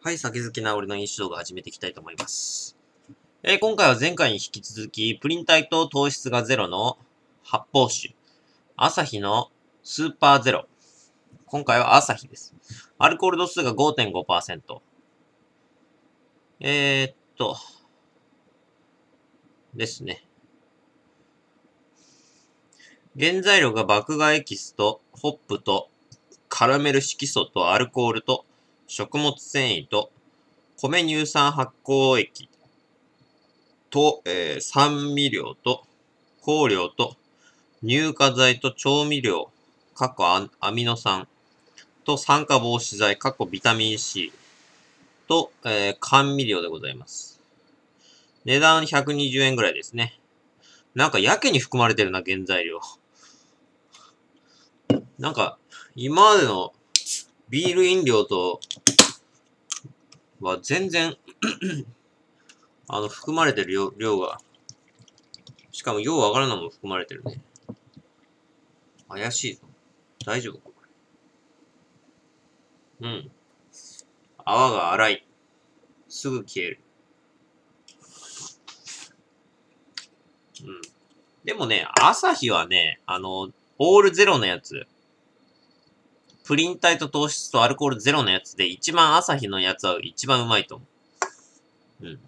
はい、酒好きな俺の飲酒動画始めていきたいと思います。今回は前回に引き続き、プリン体と糖質がゼロの発泡酒。アサヒのスーパーゼロ。今回はアサヒです。アルコール度数が 5.5%。ですね。原材料が麦芽エキスとホップとカラメル色素とアルコールと食物繊維と米乳酸発酵液と、酸味料と香料と乳化剤と調味料、アミノ酸と酸化防止剤、ビタミン C と、甘味料でございます。値段120円ぐらいですね。なんかやけに含まれてるな、原材料。なんか、今までのビール飲料とは全然含まれてる量が、しかもようわからんのも含まれてるね。怪しいぞ。大丈夫か？うん。泡が粗い。すぐ消える。うん。でもね、アサヒはね、オールゼロのやつ、プリン体と糖質とアルコールゼロのやつで、一番アサヒのやつは一番うまいと思う。うん。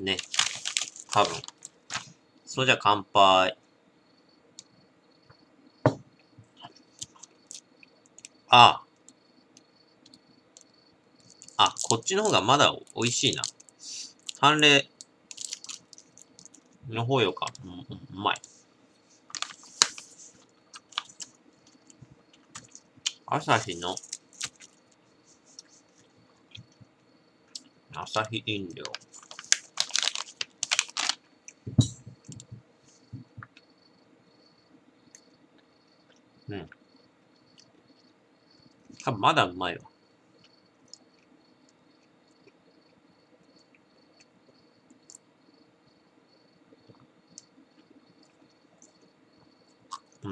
ね。多分。それじゃ乾杯。ああ、こっちの方がまだ美味しいな。淡麗の方よか。うまい。アサヒの、アサヒ飲料。うん。多分まだうまいわ。うん。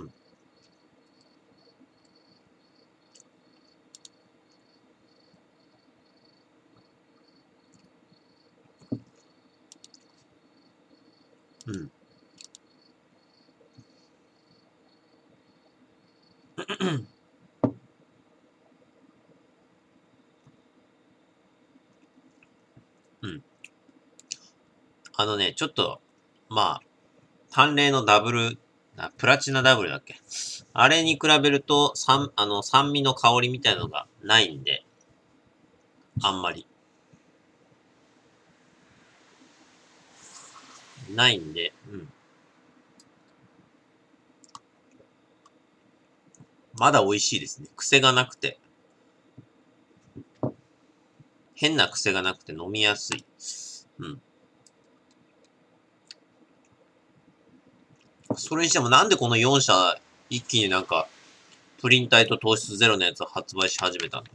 うん。うん。ちょっと、まあ、淡麗のプラチナダブルだっけ？あれに比べると、酸味の香りみたいなのがないんで、あんまり。ないんで、うん。まだ美味しいですね。癖がなくて。変な癖がなくて飲みやすい。うん。それにしてもなんでこの4社、一気になんか、プリン体と糖質ゼロのやつを発売し始めた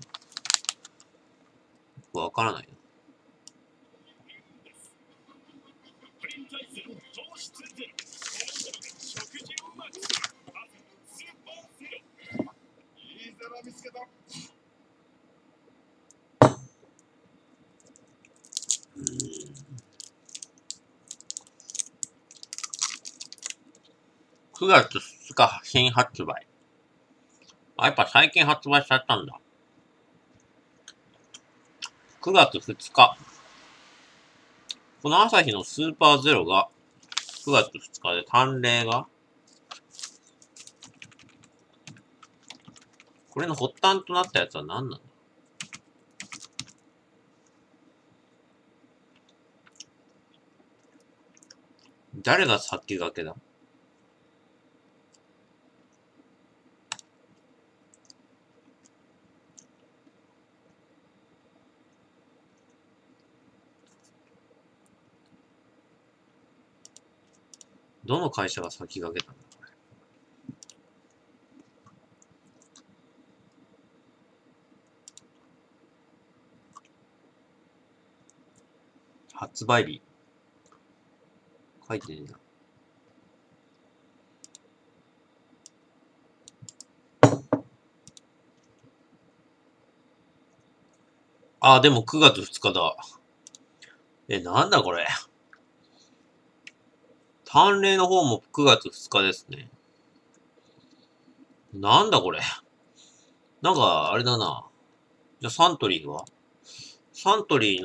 の？わからないな。9月2日新発売。あ、やっぱ最近発売されたんだ。9月2日。このアサヒのスーパーゼロが9月2日で、淡麗が、これの発端となったやつは何なんだ？誰が先駆けだ？どの会社が先駆けたんだ？発売日。書いてねえな。 あ、でも9月2日だ。なんだこれ。淡麗の方も9月2日ですね。なんだこれ。なんか、あれだな。じゃあサントリーはサントリー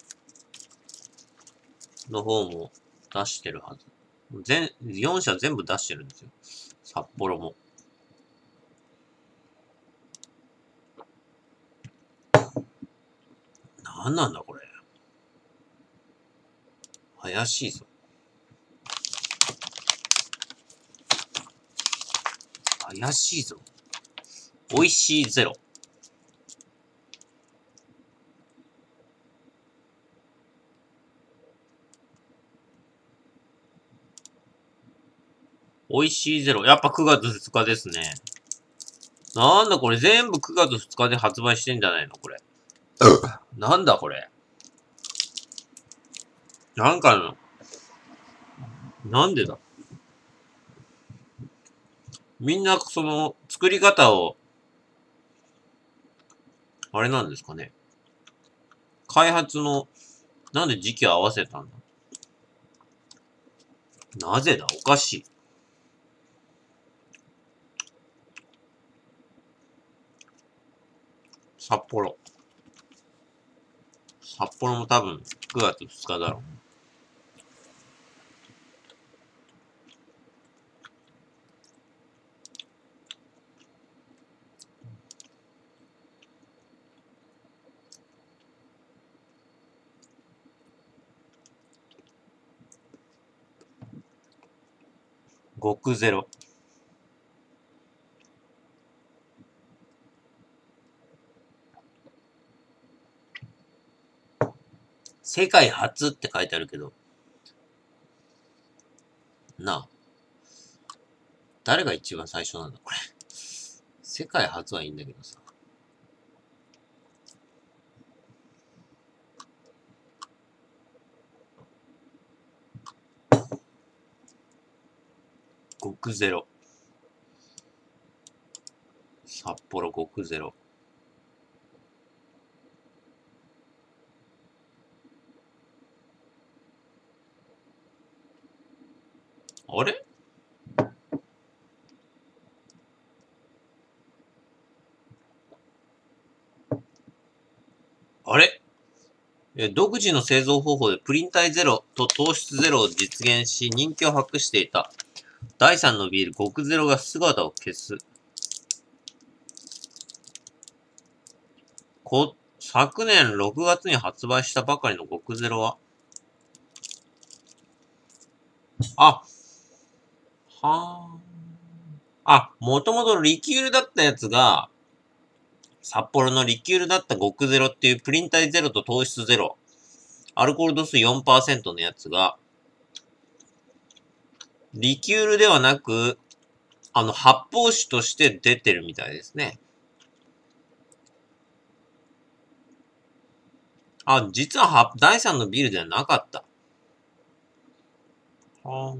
の方も出してるはず。4社全部出してるんですよ。札幌も。なんなんだこれ。怪しいぞ。怪しいぞ。美味しいゼロ。美味しいゼロ。やっぱ9月2日ですね。なんだこれ全部9月2日で発売してんじゃないのこれ。なんだこれ。なんかの、なんでだみんなその作り方を、あれなんですかね。開発の、なんで時期を合わせたんだなぜだおかしい。札幌。札幌も多分9月2日だろう。極ゼロ。世界初って書いてあるけど。なあ。誰が一番最初なんだこれ。世界初はいいんだけどさ。極ゼロ。札幌極ゼロ。あれあれ独自の製造方法でプリン体ゼロと糖質ゼロを実現し人気を博していた第3のビール極ゼロが姿を消す。昨年6月に発売したばかりの極ゼロはあ、はもともとリキュールだったやつが、札幌のリキュールだった極ゼロっていうプリン体ゼロと糖質ゼロ、アルコール度数 4% のやつが、リキュールではなく、発泡酒として出てるみたいですね。実は第3のビールではなかった。は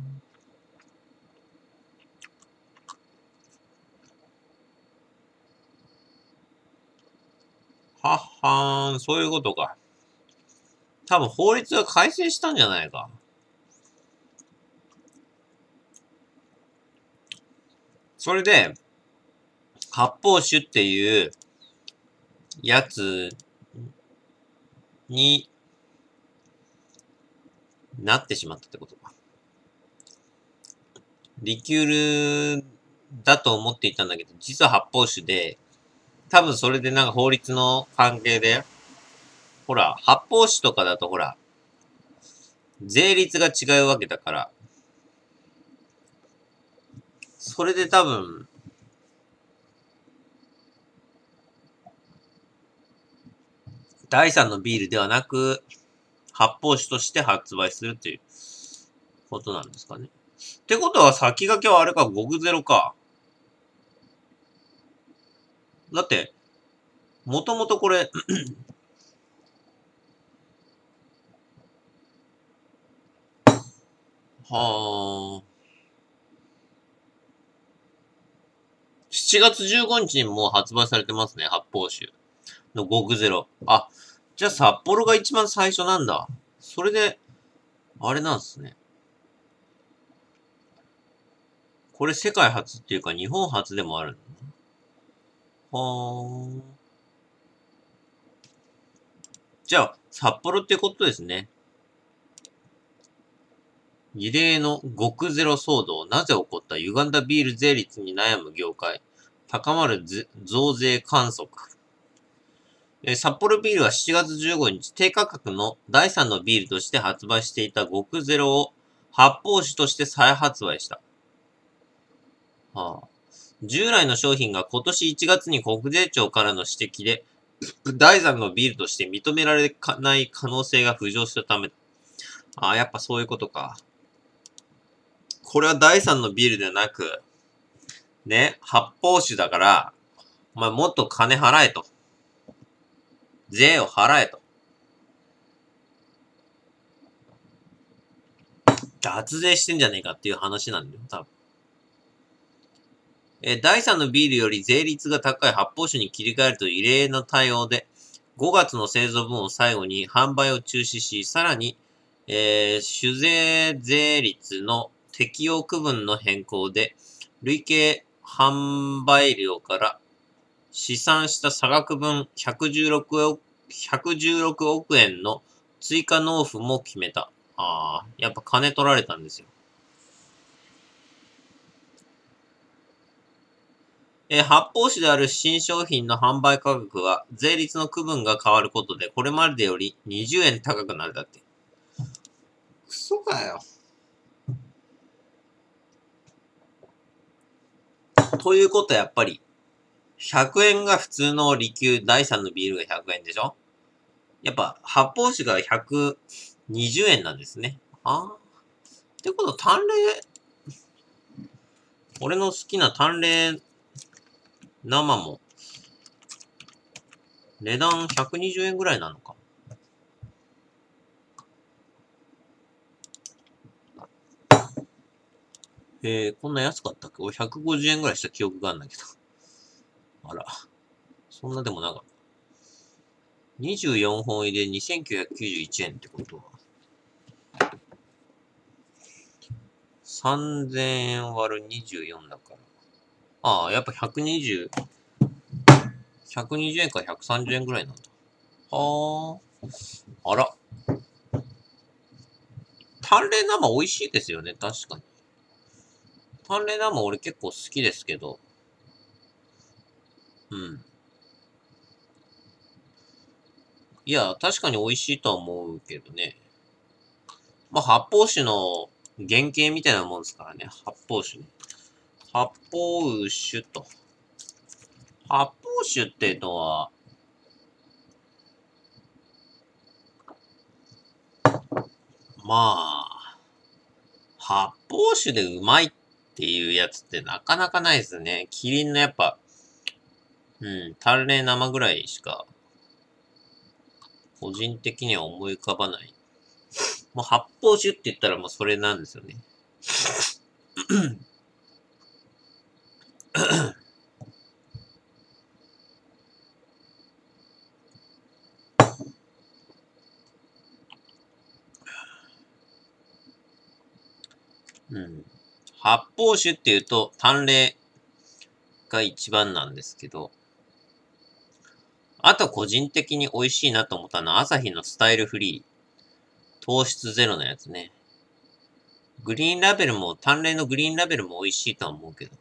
っはーん、そういうことか。多分法律が改正したんじゃないか。それで、発泡酒っていうやつになってしまったってことか。リキュールだと思っていたんだけど、実は発泡酒で、多分それでなんか法律の関係で、ほら、発泡酒とかだとほら、税率が違うわけだから、それで多分、第3のビールではなく、発泡酒として発売するっていうことなんですかね。ってことは先駆けはあれか、極ゼロか。だって、もともとこれはあ、7月15日にもう発売されてますね、発泡酒。 の極ゼロ。あ、じゃあ札幌が一番最初なんだ。それで、あれなんですね。これ世界初っていうか日本初でもあるの？はーん。じゃあ、札幌ってことですね。異例の極ゼロ騒動。なぜ起こった？歪んだビール税率に悩む業界。高まる増税観測。札幌ビールは7月15日、低価格の第3のビールとして発売していた極ゼロを発泡酒として再発売した。はあ、従来の商品が今年1月に国税庁からの指摘で、第3のビールとして認められない可能性が浮上したためだ。ああ、やっぱそういうことか。これは第3のビールではなく、ね、発泡酒だから、お前もっと金払えと。税を払えと。脱税してんじゃねえかっていう話なんだよ、多分。第3のビールより税率が高い発泡酒に切り替えると異例の対応で、5月の製造分を最後に販売を中止し、さらに、酒税税率の適用区分の変更で、累計販売量から試算した差額分116億円の追加納付も決めた。ああ、やっぱ金取られたんですよ。発泡酒である新商品の販売価格は税率の区分が変わることでこれまでより20円高くなるだって。クソかよ。ということはやっぱり100円が普通のリキュー第3のビールが100円でしょ？やっぱ発泡酒が120円なんですね。ああ。ってこと、俺の好きな淡麗生も値段120円ぐらいなのか。こんな安かったっけ？俺150円ぐらいした記憶があるんだけど。あら。そんなでもなかった。24本入れ2991円ってことは。3000円割る24だから。ああ、やっぱ120円から130円ぐらいなんだ。はあ。あら。淡麗生美味しいですよね、確かに。淡麗生俺結構好きですけど。うん。いや、確かに美味しいとは思うけどね。まあ、発泡酒の原型みたいなもんですからね。発泡酒ね。発泡酒と。発泡酒っていうのは、まあ、発泡酒でうまいっていうやつってなかなかないですね。キリンのやっぱ、淡麗生ぐらいしか、個人的には思い浮かばない。もう発泡酒って言ったらもうそれなんですよね。うん。発泡酒っていうと、淡麗が一番なんですけど、あと個人的に美味しいなと思ったのは、アサヒのスタイルフリー。糖質ゼロのやつね。グリーンラベルも、淡麗のグリーンラベルも美味しいとは思うけど。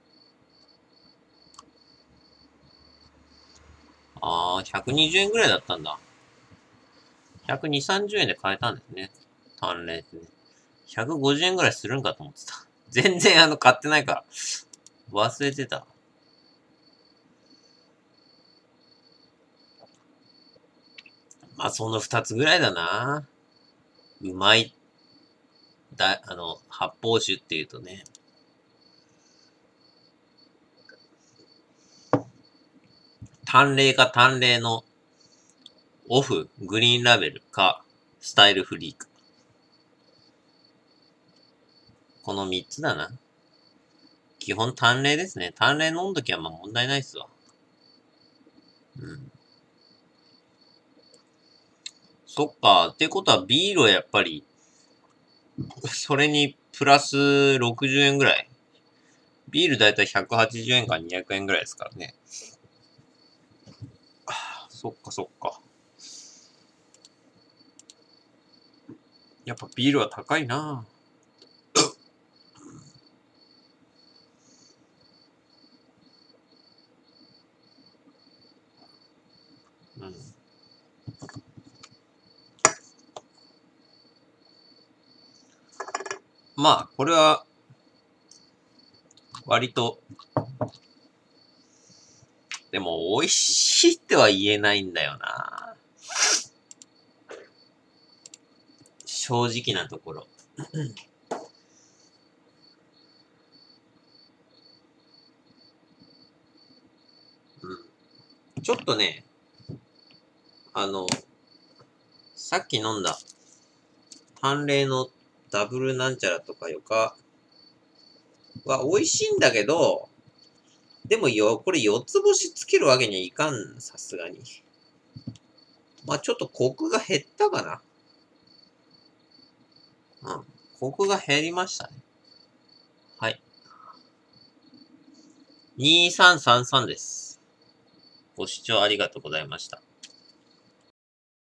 あー、120円ぐらいだったんだ。120、30円で買えたんですね。淡麗ってね。150円ぐらいするんかと思ってた。全然買ってないから。忘れてた。まあ、その2つぐらいだな。うまい。発泡酒っていうとね。淡麗か淡麗のオフ、グリーンラベルか、スタイルフリーか。この3つだな。基本淡麗ですね。淡麗飲んどきはまあ問題ないっすわ。うん。 そっか。ってことはビールはやっぱり、それにプラス60円ぐらい。ビールだいたい180円か200円ぐらいですからね。そっかそっか。やっぱビールは高いな。うん。まあ、これは、割と、でも美味しいっては言えないんだよな。正直なところ。うん。ちょっとね、あの、さっき飲んだ、淡麗のダブルなんちゃらとかよかは美味しいんだけど、でもこれ4つ星つけるわけにはいかん、さすがに。まあちょっとコクが減ったかな。うん。コクが減りましたね。はい。2333です。ご視聴ありがとうございました。